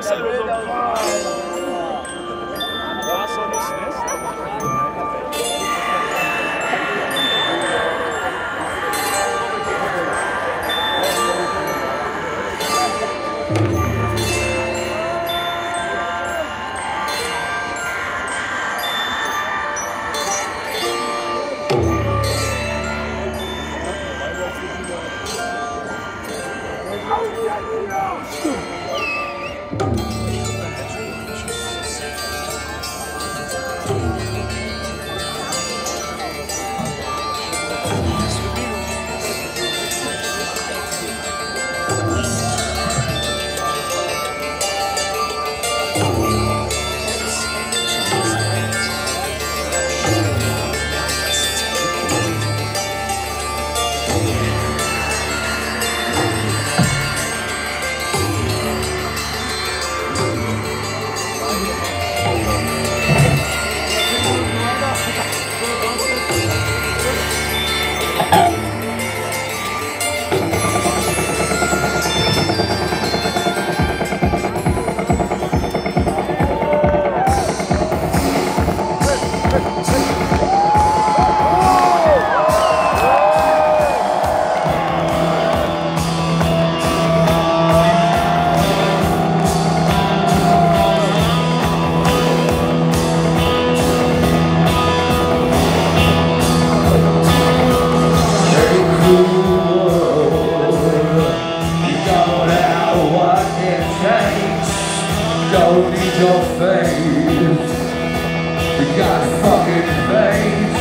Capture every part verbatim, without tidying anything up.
最後のわあそうですね。 Don't need your face. You got fucking face.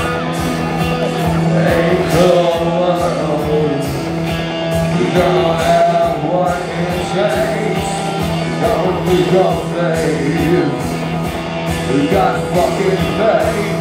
Ain't cold world. You don't have what it takes. Don't need your face. You got fucking face.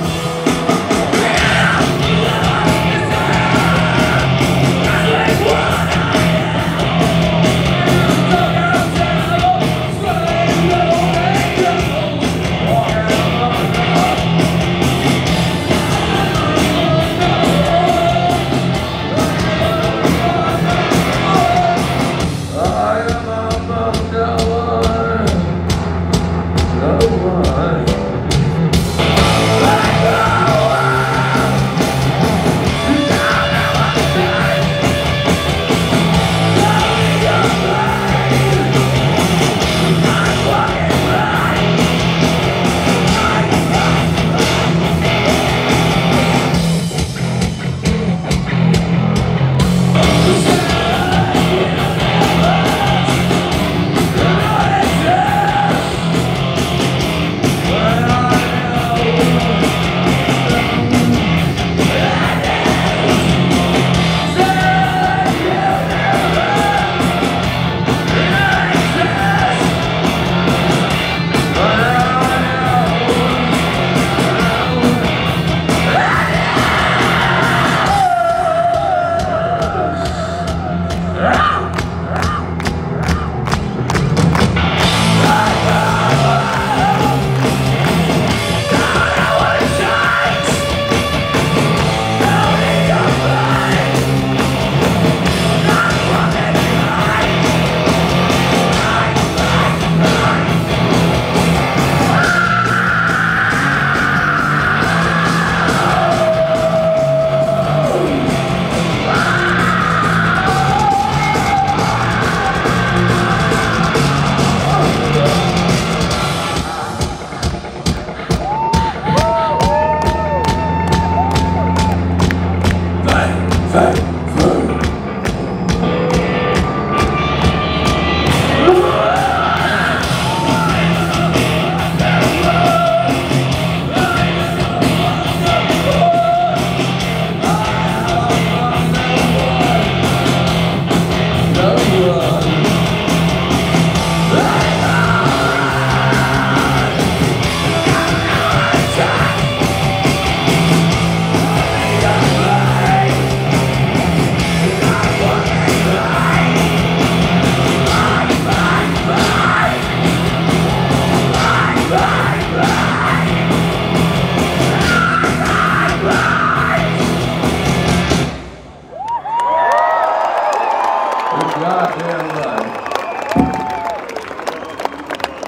Goddamn right.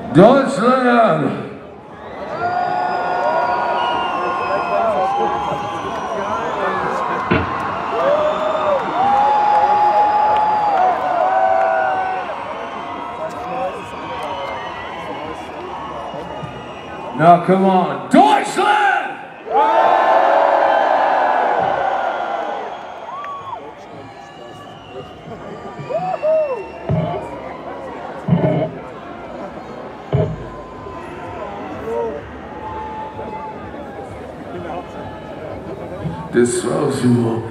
Deutschland! Now come on, Deutschland! Disposable.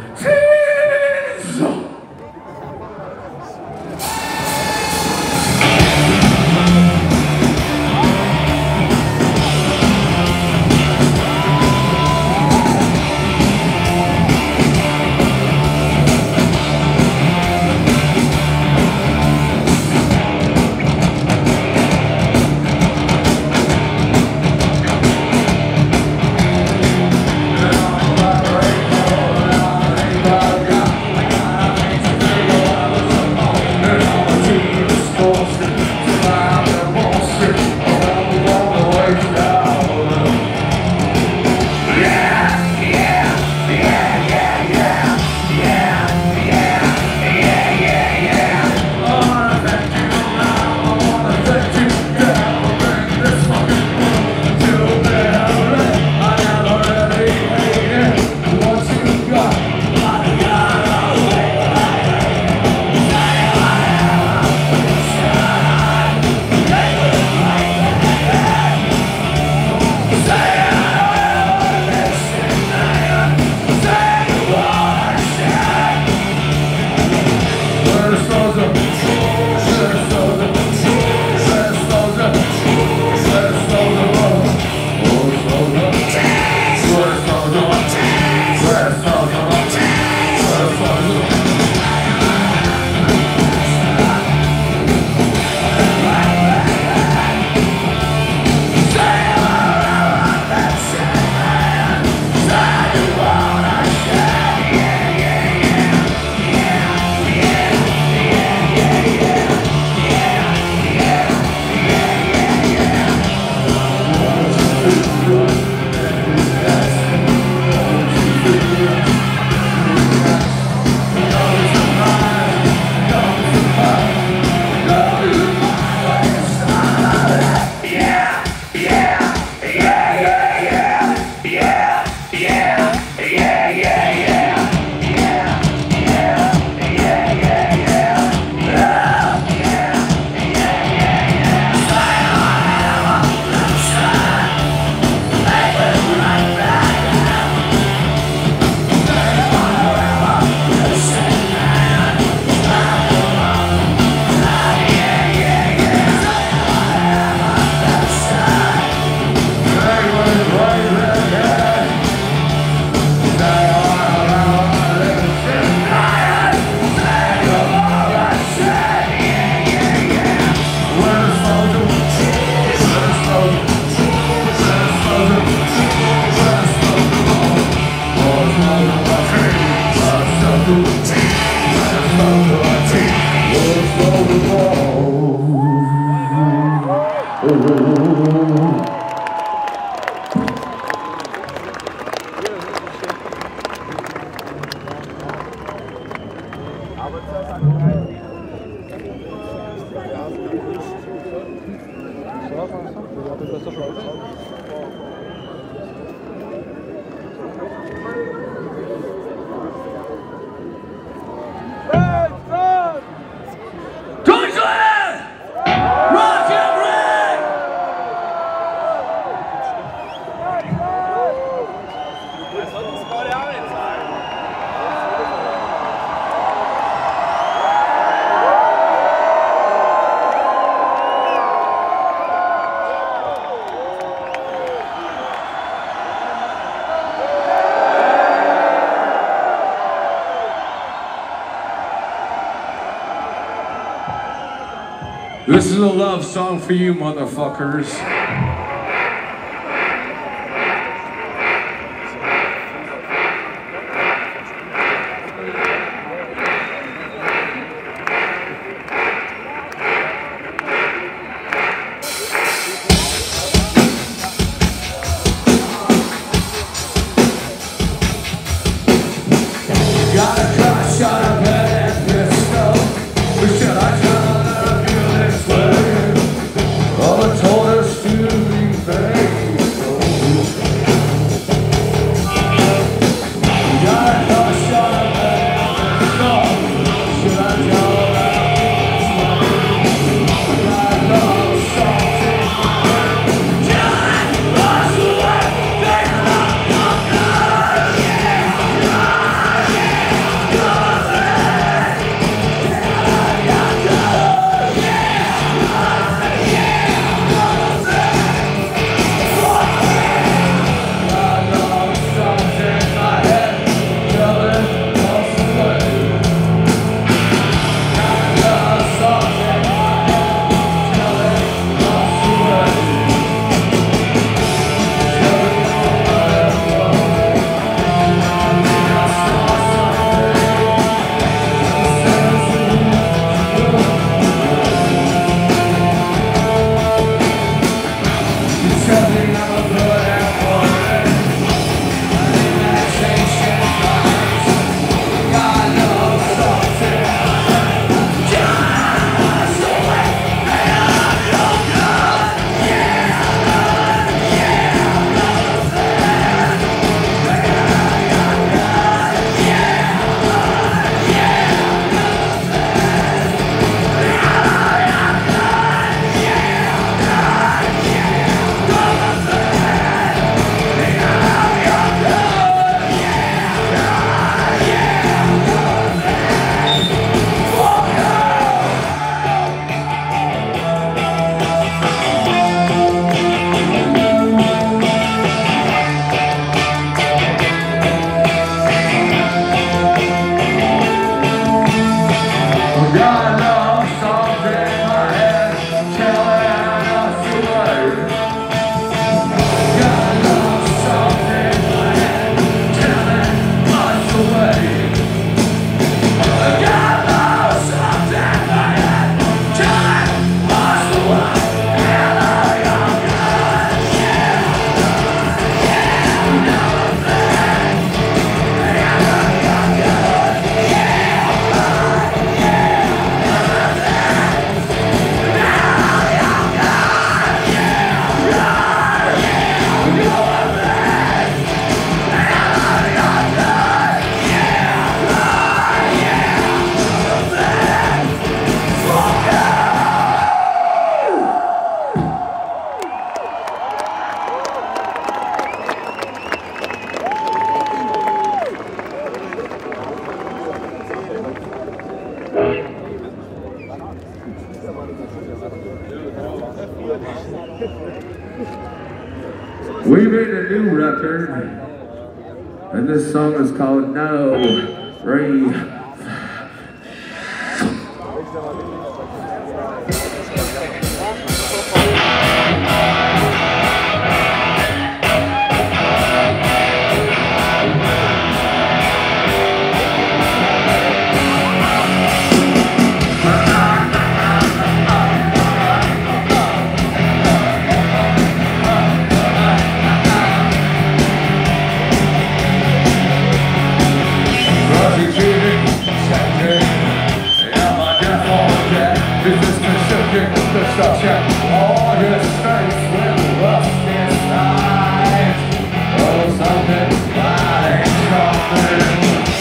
This is a love song for you, motherfuckers. We made a new record, and this song is called No Re. Construction, all your strength will rust inside. Oh, something like something.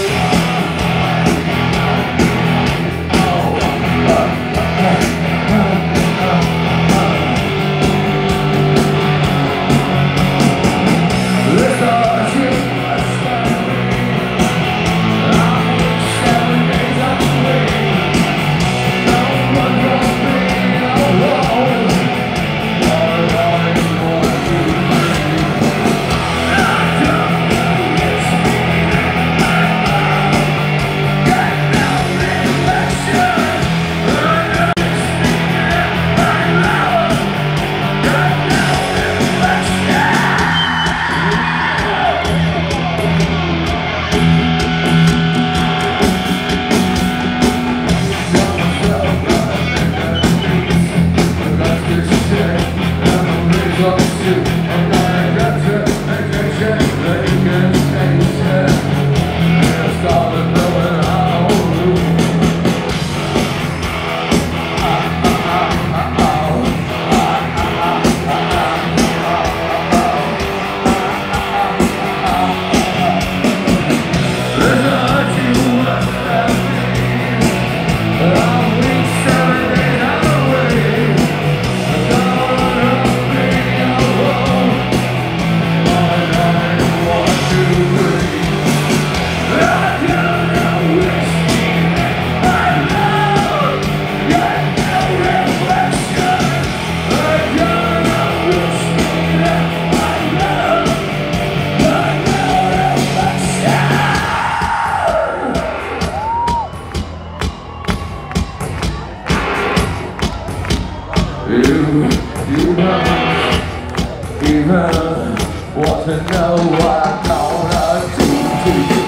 Want to know what I'm gonna do to you?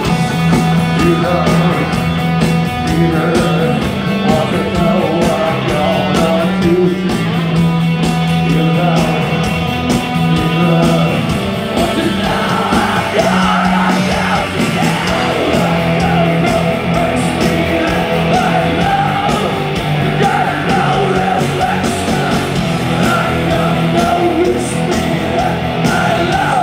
You know, you know, want to know what I'm gonna do to you? You know, you know, want to know what I'm gonna do to you? Makes me like love. You gotta know reflection. I don't know it's me that I love.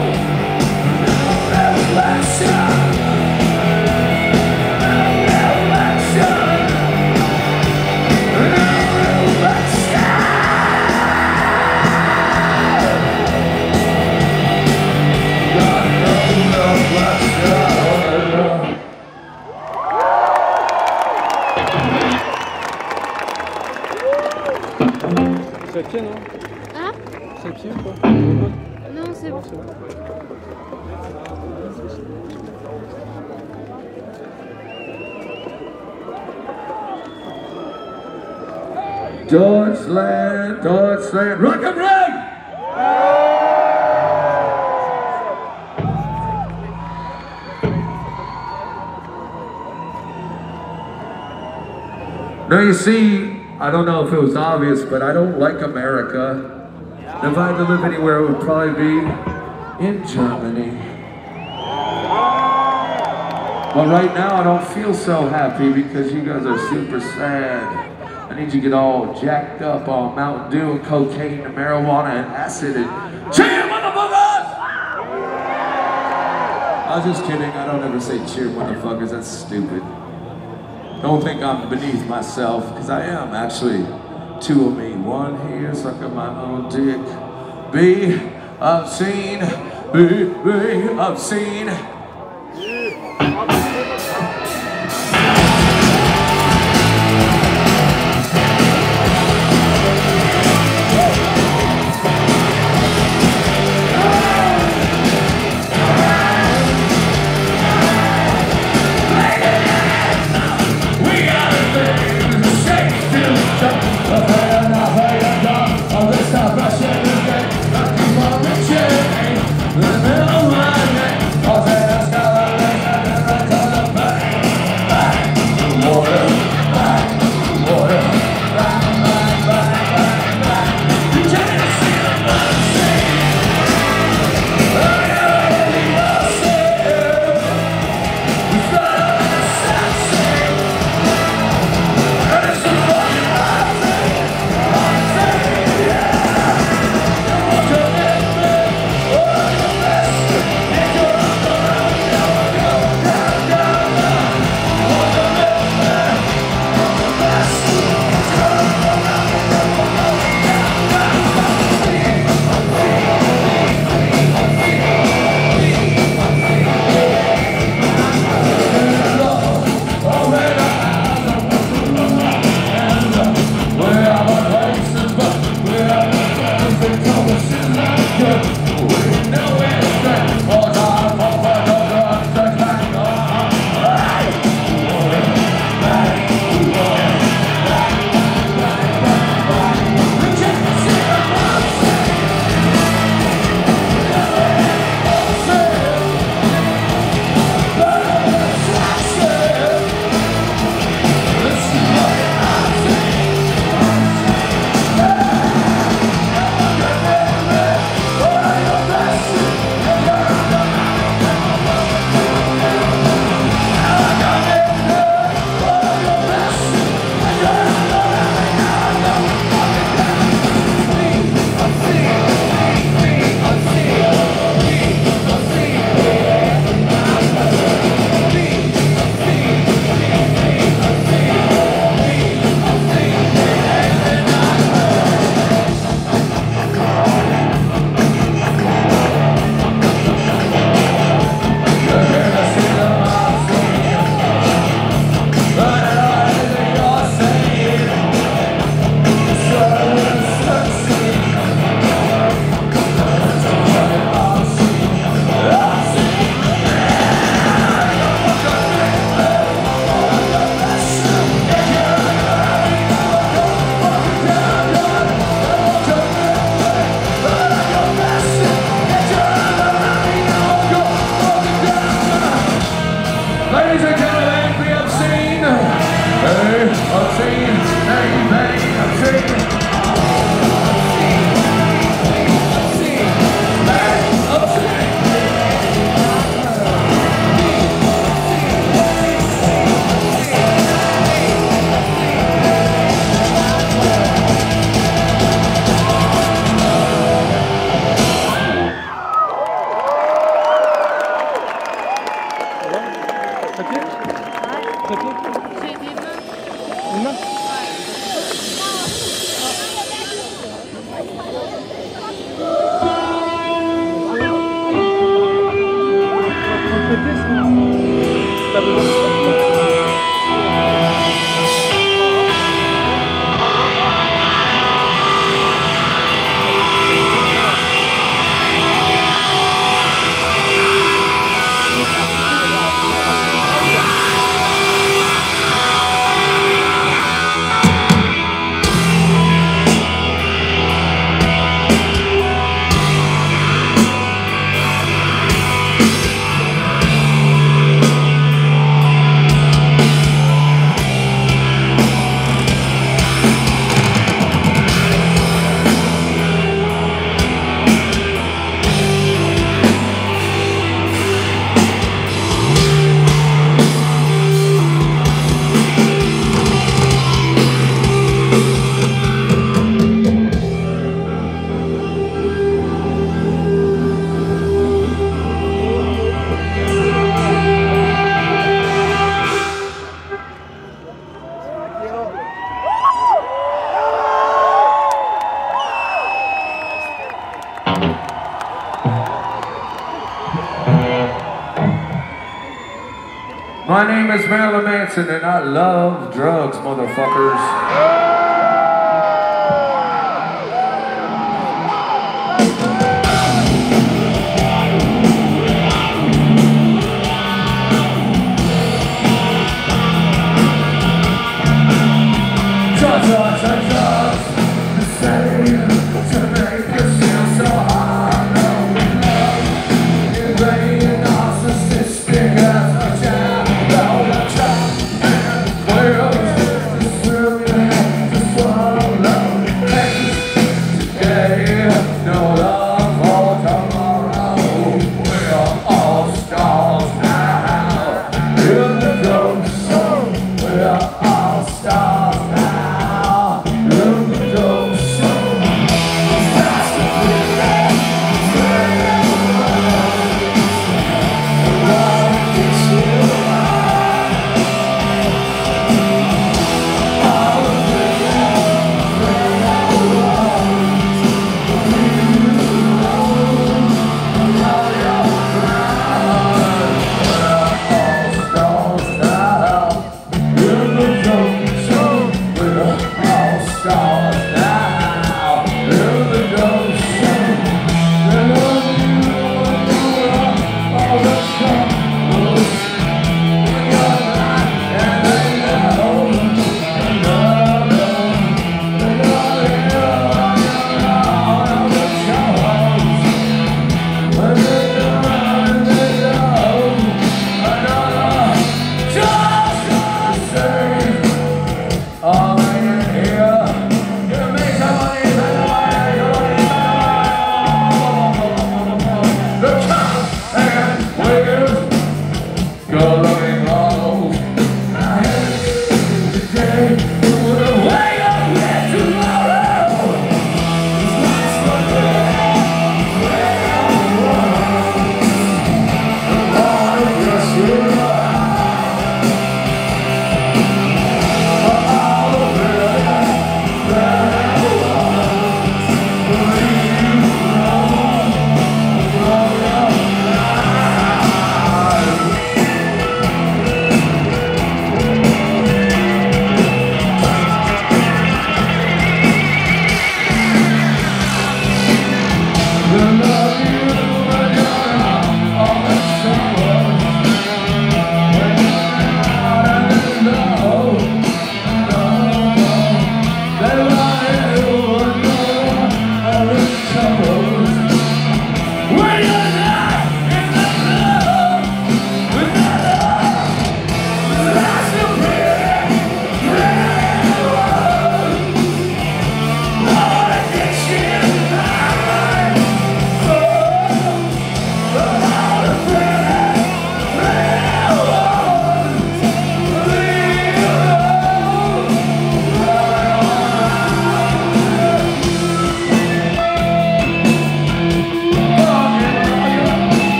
C'est le pied, non? Hein? C'est le pied ou pas? Non, c'est bon. Deutschland, Deutschland, rock and roll! Now you see, I don't know if it was obvious, but I don't like America. If I had to live anywhere, it would probably be in Germany. But right now, I don't feel so happy because you guys are super sad. I need you to get all jacked up on Mountain Dew and cocaine and marijuana and acid and cheer, motherfuckers! I was just kidding. I don't ever say cheer, motherfuckers. That's stupid. Don't think I'm beneath myself, because I am actually. Two of me. One here, sucking my own dick. B, obscene. B, B, obscene. My name is Marilyn Manson and I love drugs, motherfuckers. Well,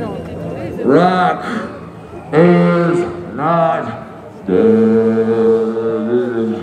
Rock is not dead.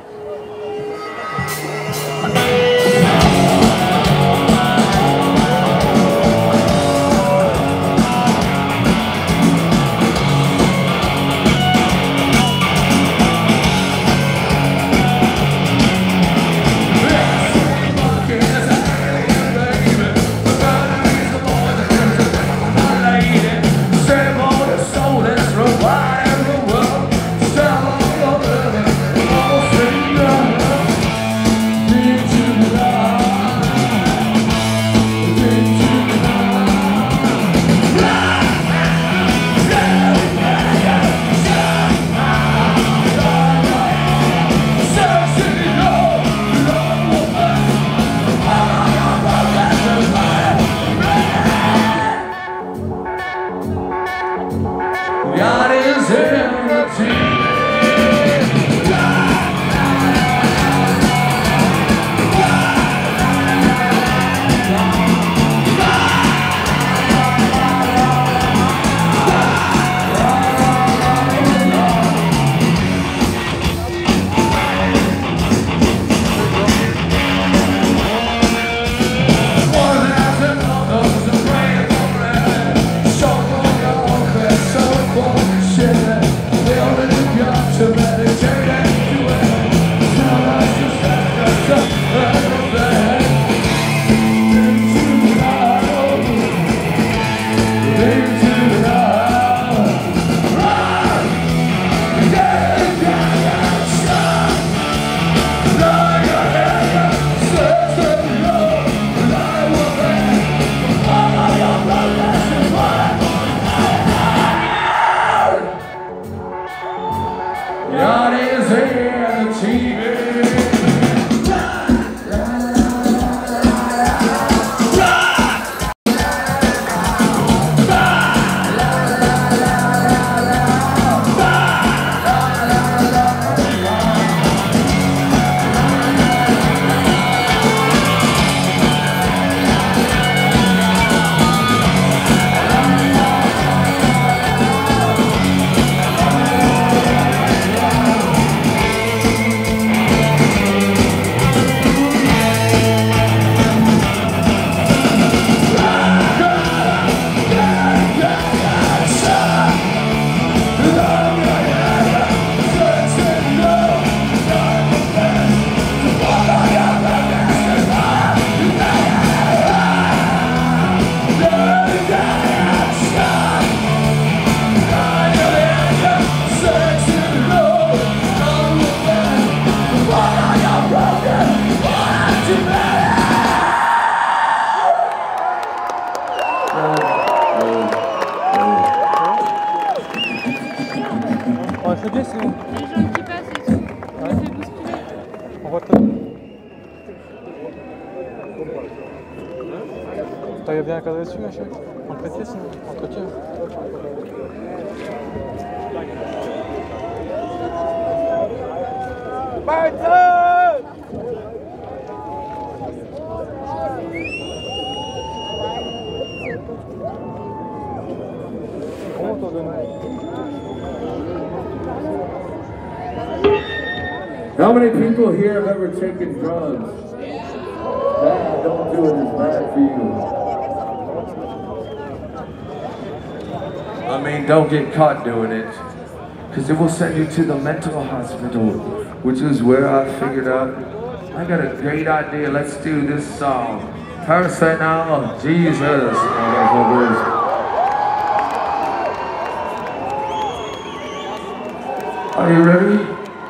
God is in the team. God is in the T V. Oh, c'est bien, c'est bon. Les gens qui passent et tout, on les fait bousculer. On voit tout. T'arrives bien à cadrer dessus, ma chérie? Entretien, sinon. Entretien. Comment t'en donnes? How many people here have ever taken drugs? Nah, don't do it, it's bad for you. I mean, don't get caught doing it, because it will send you to the mental hospital, which is where I figured out, I got a great idea, let's do this song. Personal Jesus, motherfuckers. Are you ready?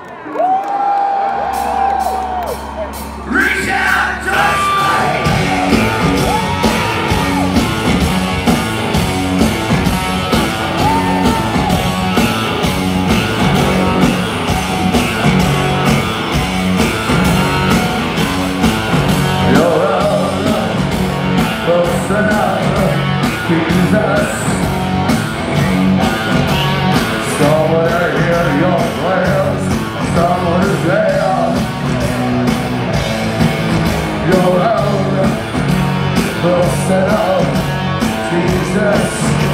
Reach out, touch me! You're all close enough, Jesus. Somewhere in your prayers, someone is there. You're out, close enough, Jesus.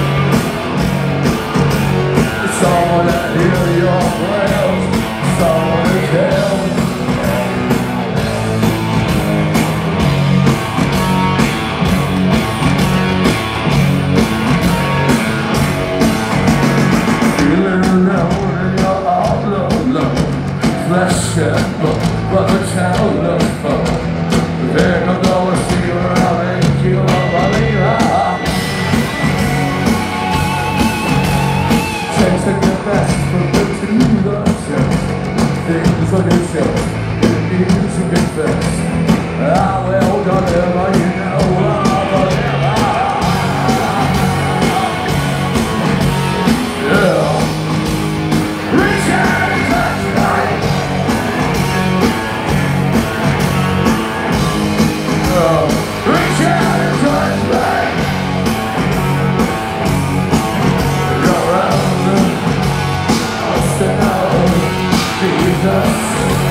best. I will deliver, you know I'll deliver. Yeah. Reach out and touch me. Yeah. Reach out and touch me. You're around, I'll stand out, Jesus.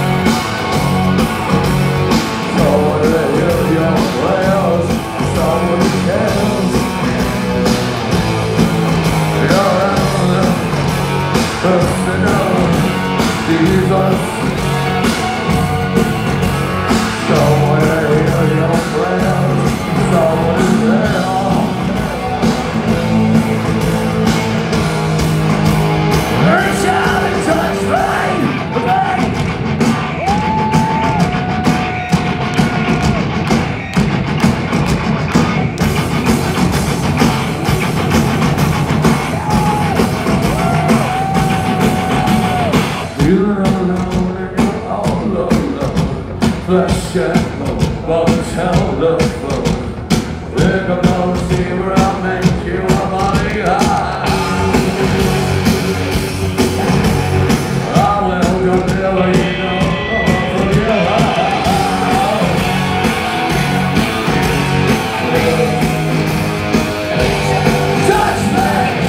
Flesh and blood, but tell the foe. Think I'm gonna see where I make you a money high. I will deliver, you know, for your high. Touch me!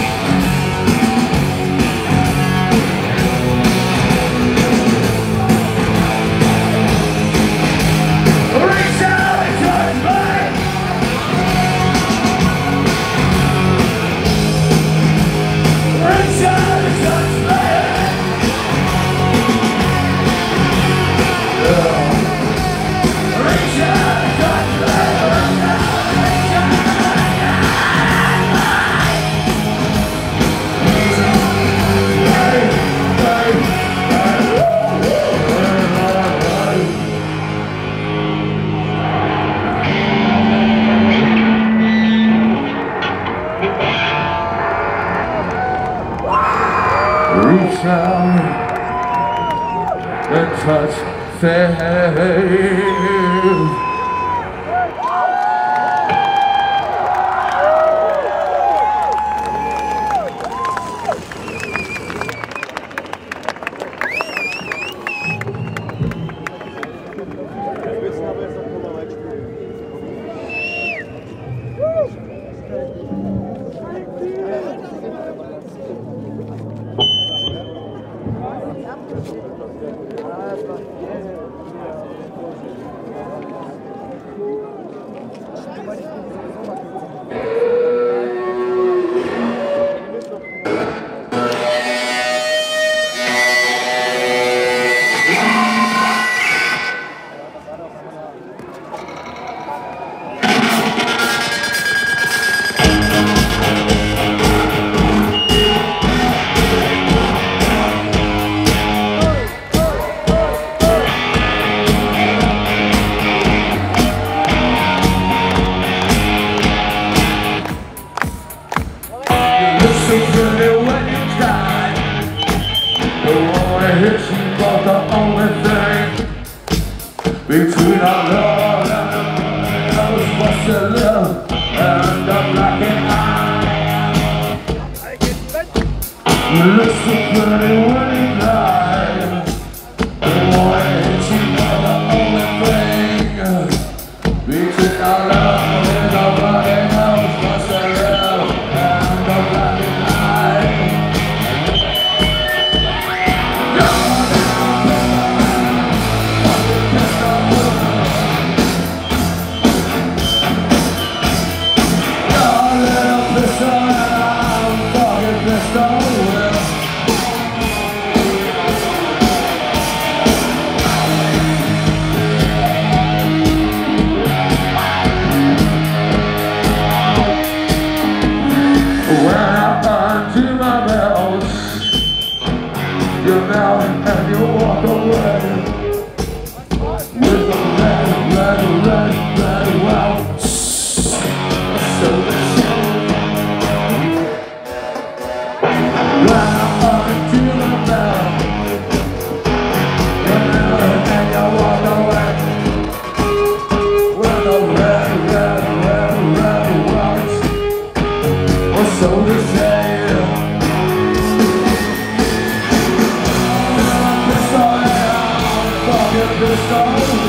Reach out and touch faith. The only thing between our love and us was the love and the black and eye. You look so pretty when you die. The one hit you for the only thing between our love and the black and us was the love and the black and eye. so to say. Pistol and fucking pistol.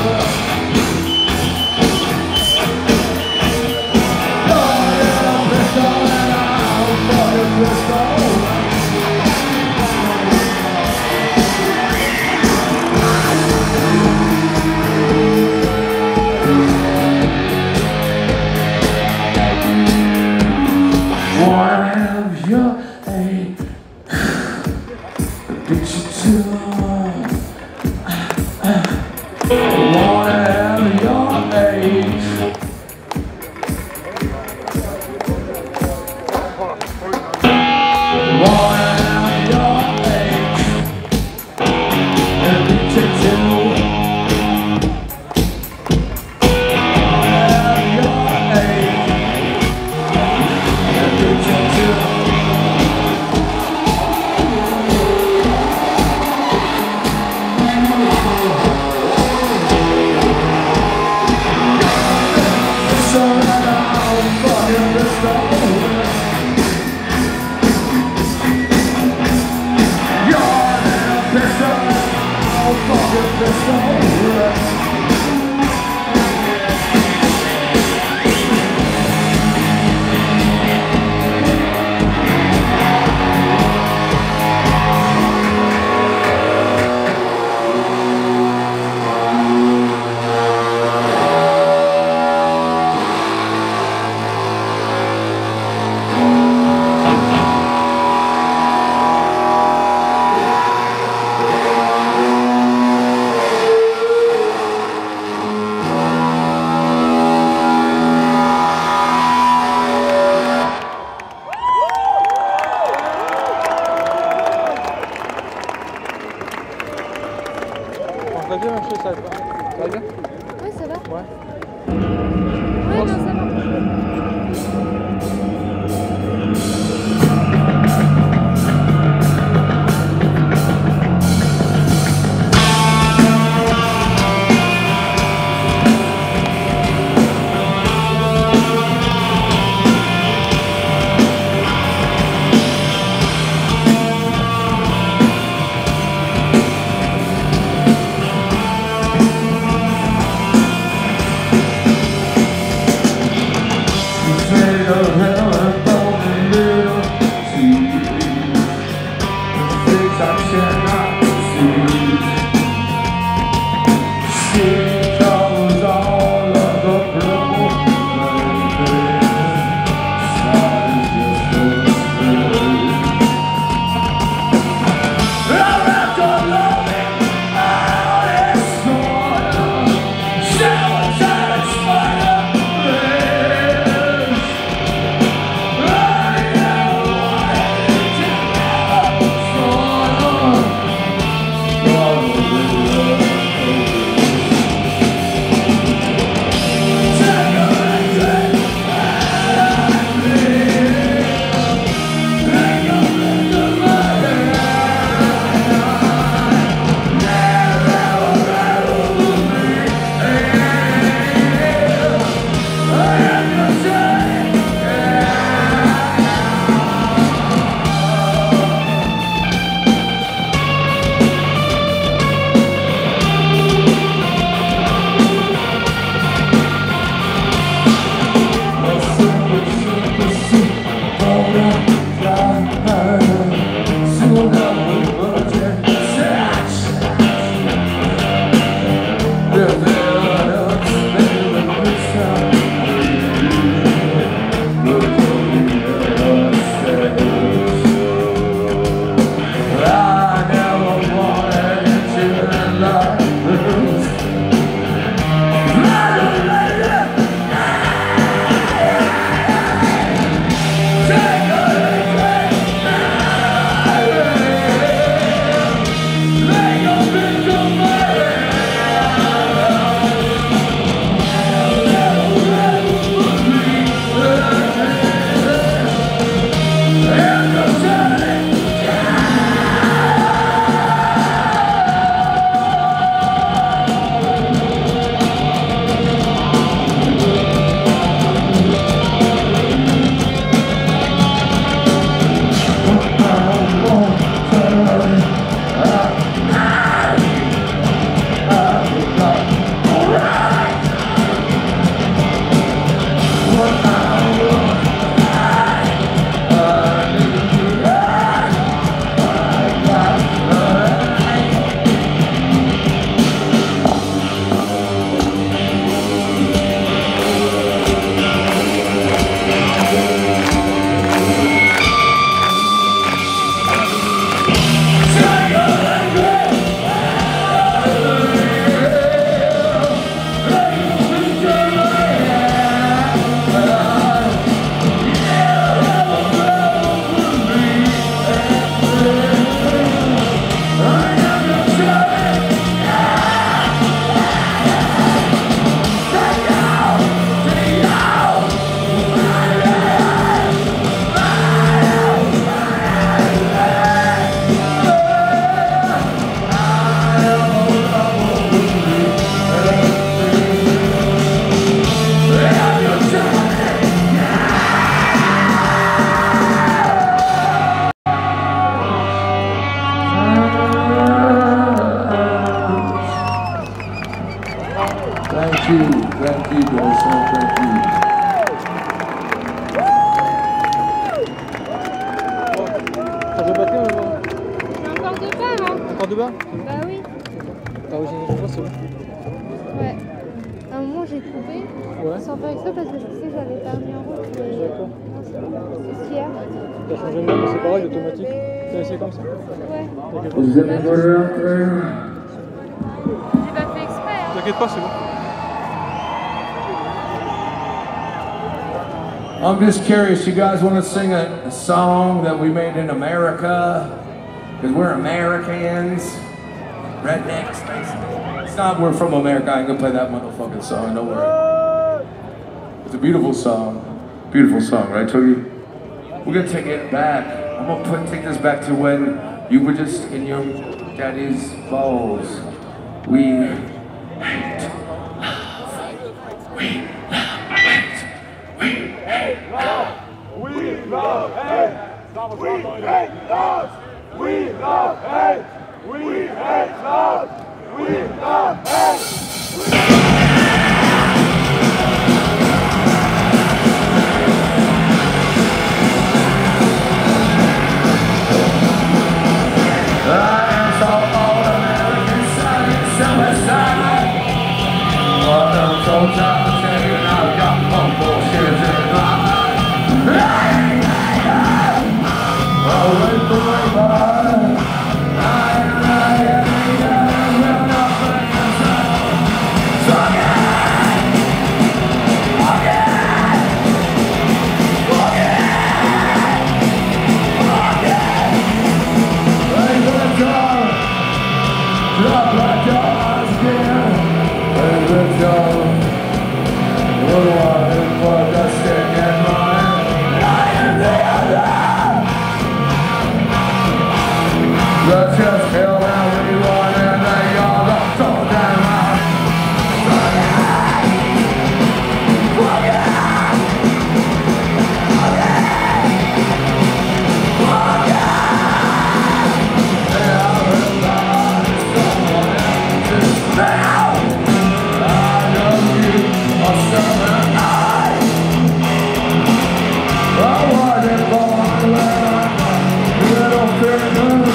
Wanna have your age, digital. Wanna have your age. Wanna have your age, digital. On va bien, même chose, ça va. Ça va bien? Ouais, ça va. Ouais. Ouais, non, ça va. Take de bas? Bah oui. T'as original de bas, c'est bon. Ouais. À un moment, j'ai coupé. Ouais. Sans faire exprès parce que je sais que j'avais pas mis en route. Mais... D'accord. Non, c'est bon. C'est ce qu'il y a. T'as changé de main, mais c'est pareil, automatique. T'as essayé comme ça? Ouais. Is anybody out there? J'ai pas fait exprès, hein. T'inquiète pas, c'est bon. I'm just curious, you guys want to sing a, a song that we made in America? Because we're Americans. Rednecks, basically. It's not we're from America, I ain't gonna play that motherfucking song, don't worry. It's a beautiful song. Beautiful song, right, Toogie? We're gonna take it back. I'm gonna put, take this back to when you were just in your daddy's balls. We hate love. We love hate. We hate love. We love hate. We hate love. We love hate. We hate love. We love hate. Let's just feel that we want and they all got so damn loud. Fuck yeah! Fuck yeah! Fuck yeah! Everybody, someone else's now. I know you are someone I. I wasn't born when I little kid.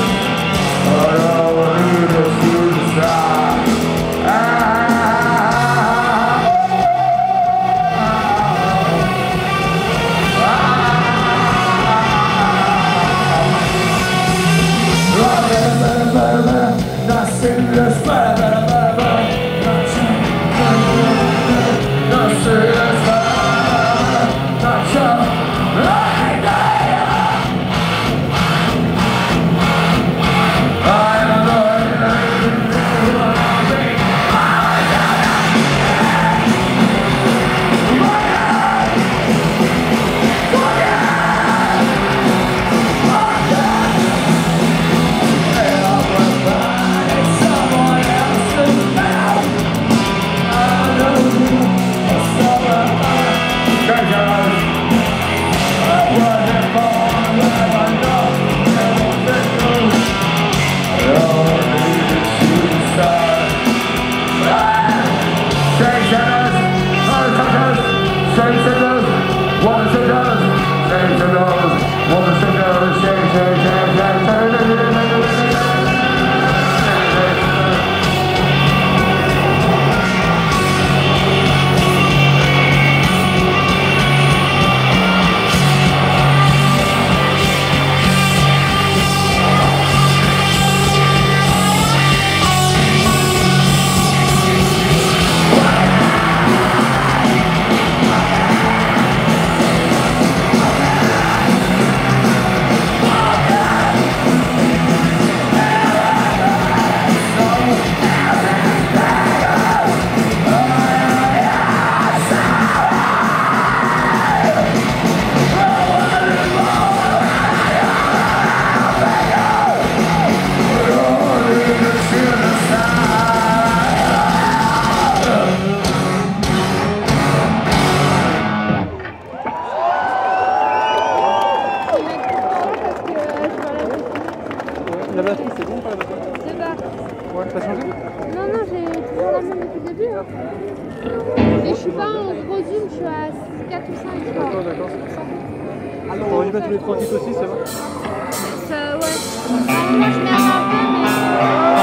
La batterie, c'est bon ou pas la batterie? C'est pas. Ouais, t'as changé? Non, non, j'ai toujours la même depuis le début. Hein. Mais je suis pas en gros zoom, je suis à quatre ou cinq. D'accord, d'accord. T'aurais dû mettre tous les trois titres aussi, c'est bon? Ça, ouais. Moi, je mets un peu, mais...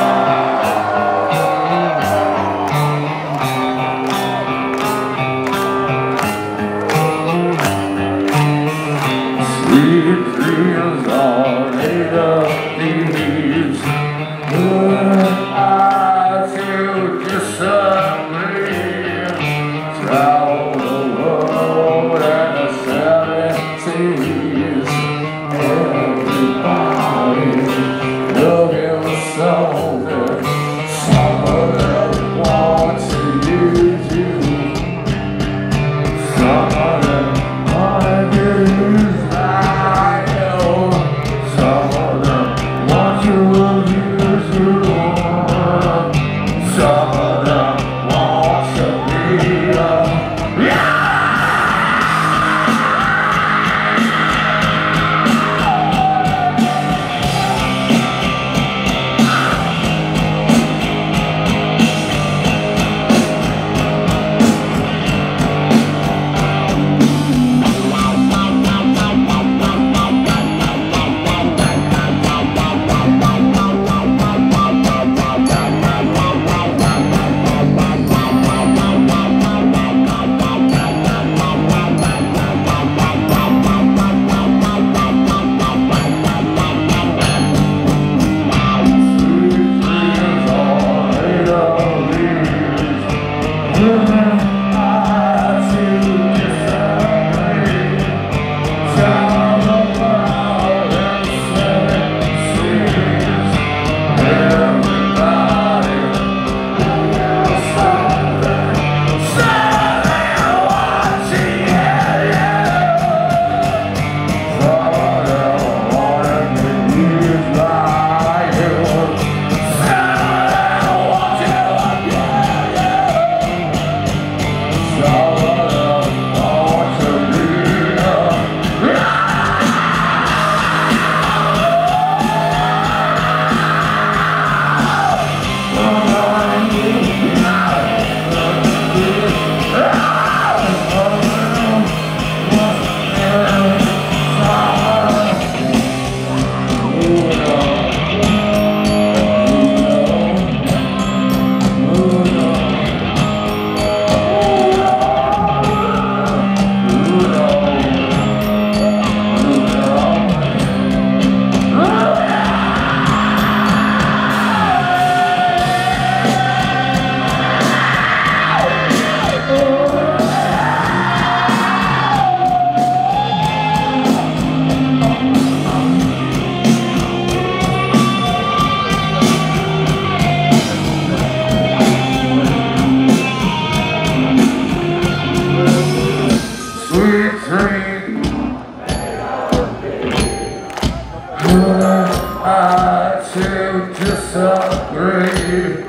I to disagree.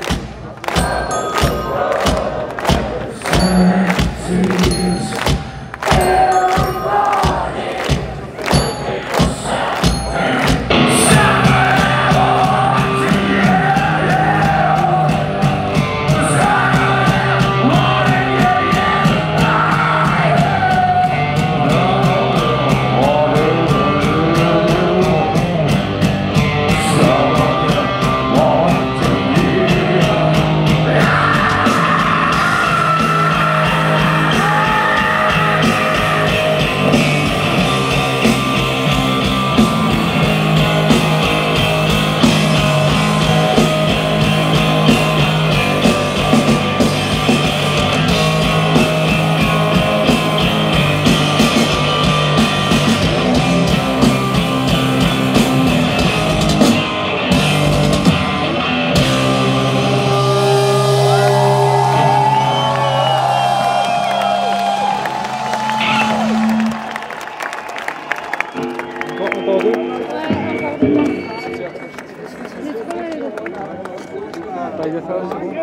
Encore deux? Ouais, encore deux. J'ai trop mal au dos. T'arrives à faire c'est bon?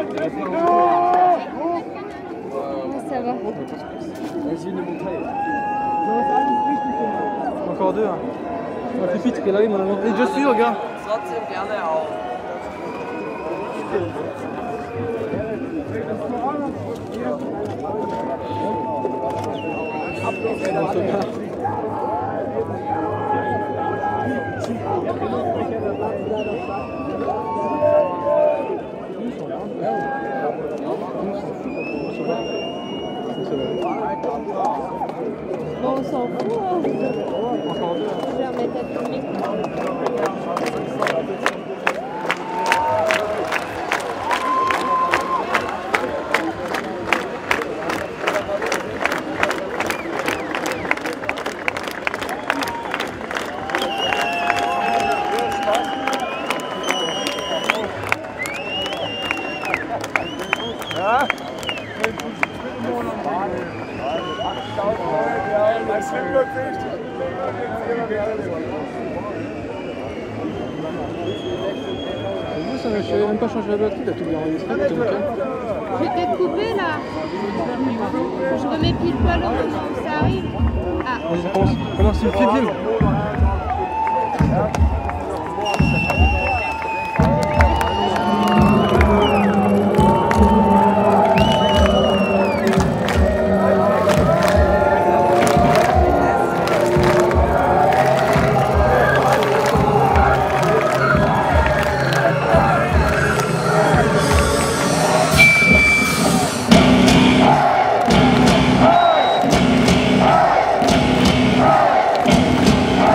Ouais, ça va. Encore deux. Hein. On fait vite, qu'elle arrive, mon amour. Et je suis, regarde. Bon, on s'en fout. Hein. Encore deux. Je vais remettre à filmer. Ça, je n'avais même pas changé la batterie, t'as tout bien enregistré, t'es nickel. Je vais peut-être couper là. Je remets pile poil au moment où ça arrive. Ah. Vas-y, commence. Commence, il me fait film. I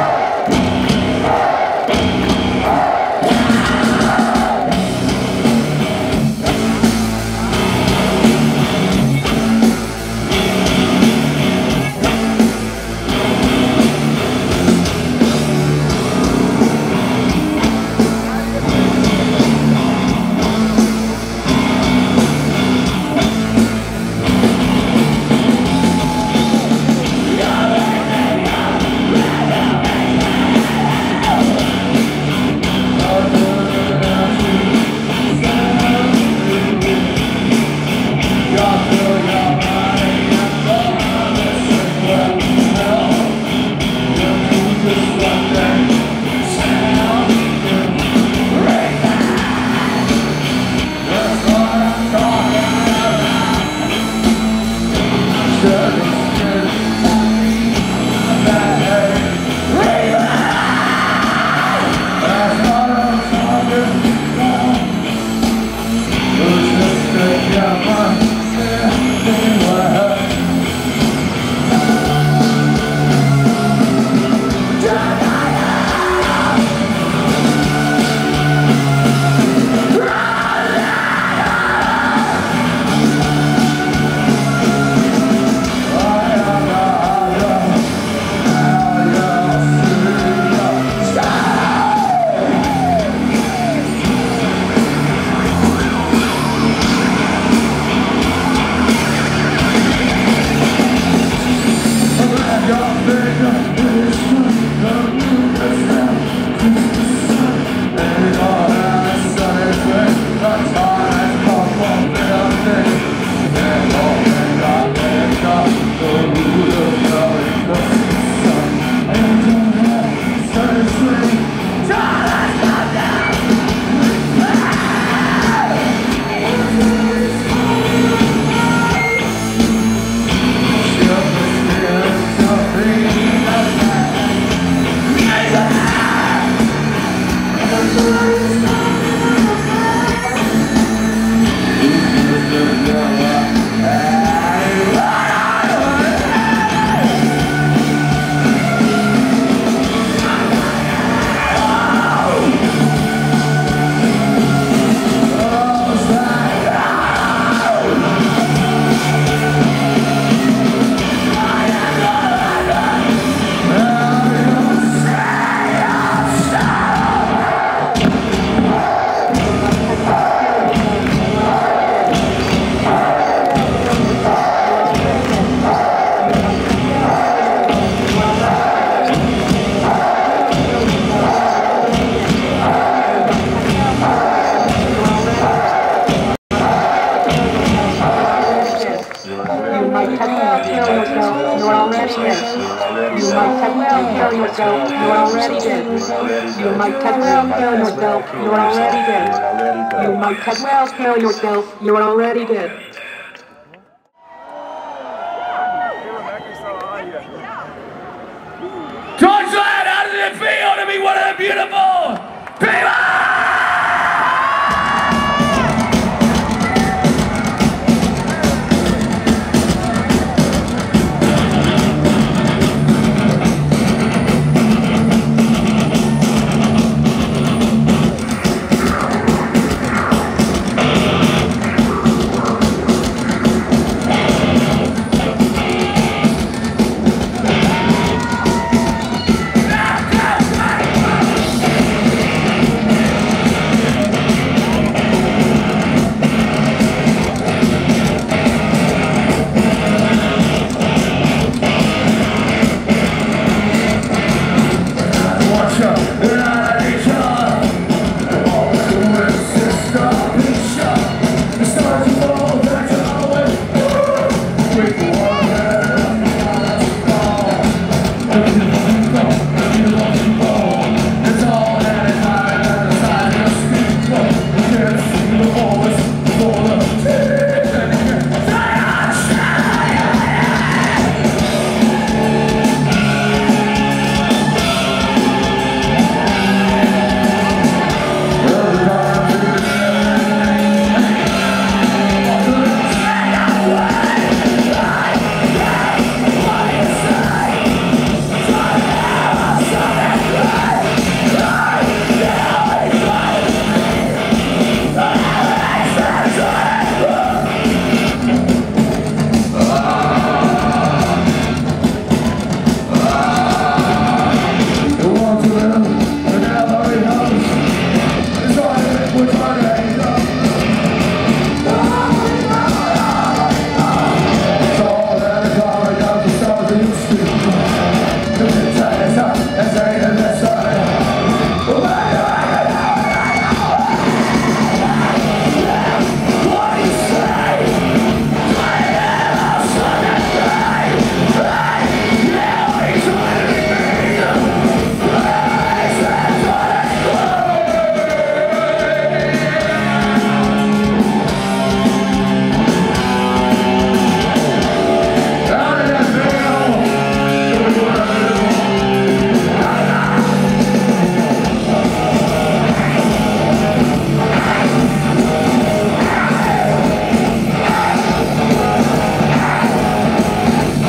dead. You might as well kill yourself. You're already dead. You might as well kill yourself. You're already dead. Georgeland, how does it feel to be one of the beautiful people?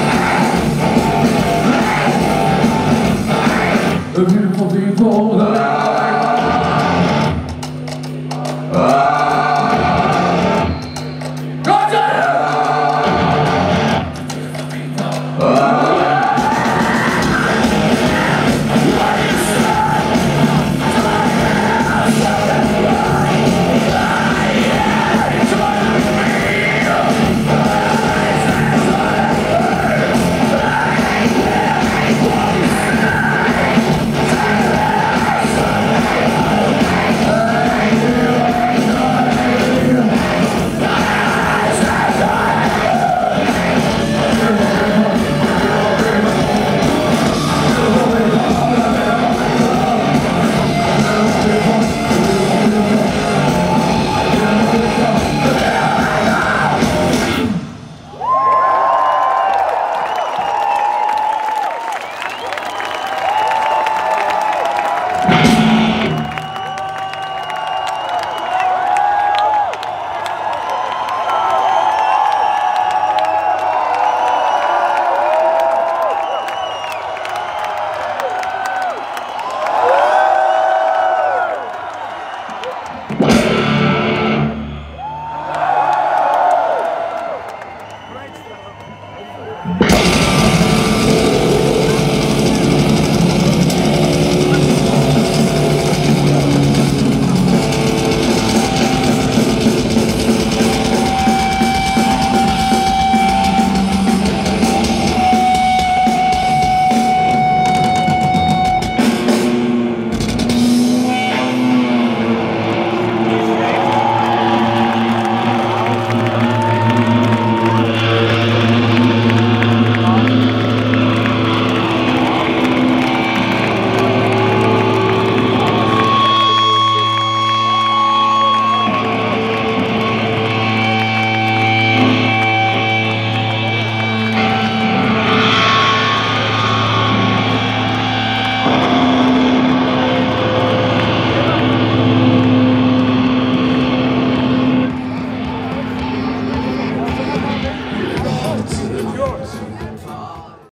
The beautiful people that